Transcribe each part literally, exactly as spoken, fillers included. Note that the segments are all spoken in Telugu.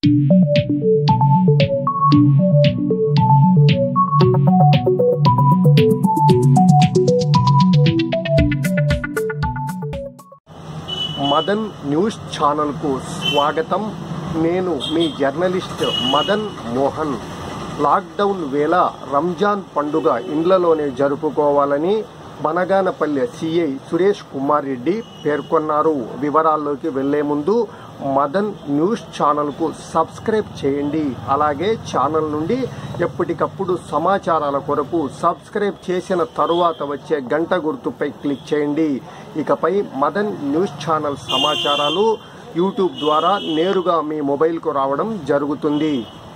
మదన్ న్యూస్ ఛానల్ కు స్వాగతం। నేను మీ జర్నలిస్ట్ మదన్ మోహన్। లాక్డౌన్ వేళ రంజాన్ పండుగ ఇండ్లలోనే జరుపుకోవాలని బనగానపల్లె సిఐ సురేష్ కుమార్ రెడ్డి పేర్కొన్నారు। వివరాల్లోకి వెళ్లే ముందు మదన్ న్యూస్ ఛానల్ కు సబ్స్క్రైబ్ చేయండి। అలాగే ఛానల్ నుండి ఎప్పటికప్పుడు సమాచారాల కొరకు సబ్స్క్రైబ్ చేసిన తరువాత వచ్చే గంట గుర్తుపై క్లిక్ చేయండి। ఇకపై మదన్ న్యూస్ ఛానల్ సమాచారాలు యూట్యూబ్ ద్వారా నేరుగా మీ మొబైల్కు రావడం జరుగుతుంది।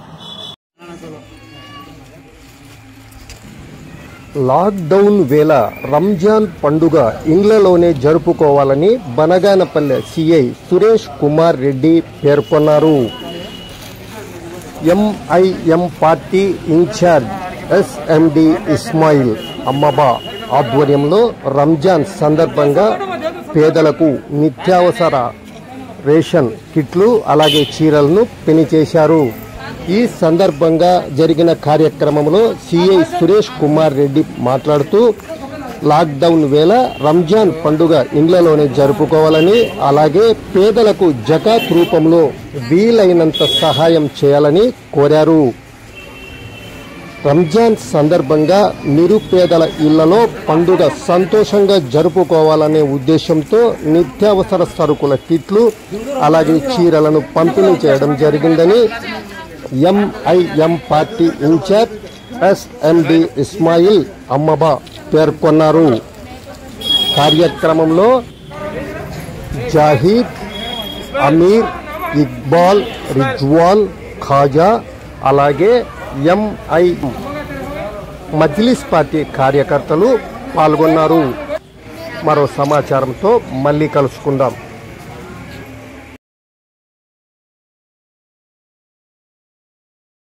లాక్డౌన్ వేళ రంజాన్ పండుగ ఇండ్లలోనే జరుపుకోవాలని బనగానపల్లె సిఐ సురేష్ కుమార్ రెడ్డి పేర్కొన్నారు। MIM party incharge SMD Ismail అమ్మబా ఆధ్వర్యంలో రంజాన్ సందర్భంగా పేదలకు నిత్యావసర రేషన్ కిట్లు అలాగే చీరలను పెనిచేశారు। ఈ సందర్భంగా జరిగిన కార్యక్రమంలో సిఐ సురేష్ కుమార్ రెడ్డి మాట్లాడుతూ లాక్డౌన్ వేళ రంజాన్ పండుగ ఇండ్లలోనే జరుపుకోవాలని అలాగే పేదలకు జకాత్ రూపంలో వీలైనంత సహాయం చేయాలని కోరారు। రంజాన్ సందర్భంగా నిరుపేదల ఇళ్లలో పండుగ సంతోషంగా జరుపుకోవాలనే ఉద్దేశంతో నిత్యావసర సరుకుల కిట్లు అలాగే చీరలను పంపిణీ చేయడం జరిగిందని MIM party incharge SMD Ismail అమ్మబా పేర్కొన్నారు। కార్యక్రమంలో జాహీద్, అమీర్, ఇక్బాల్, రిజ్వాన్, ఖాజా అలాగే ఎంఐ మజ్లిస్ పార్టీ కార్యకర్తలు పాల్గొన్నారు। మరో సమాచారంతో మళ్ళీ కలుసుకుందాం।